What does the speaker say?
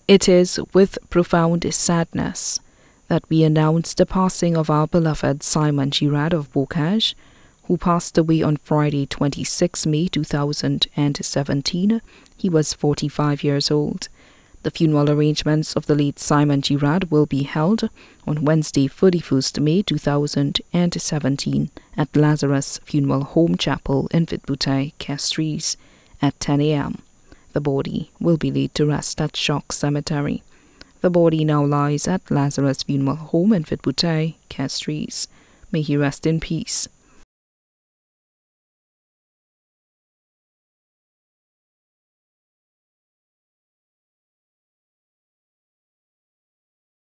It is with profound sadness that we announce the passing of our beloved Simon Girard of Bocage, who passed away on Friday, 26 May 2017. He was 45 years old. The funeral arrangements of the late Simon Girard will be held on Wednesday, 31st May 2017 at Lazarus Funeral Home Chapel in Vitboutin, Castries at 10 a.m. The body will be laid to rest at Choc Cemetery. The body now lies at Lazarus Funeral Home in Vitboutin, Castries. May he rest in peace.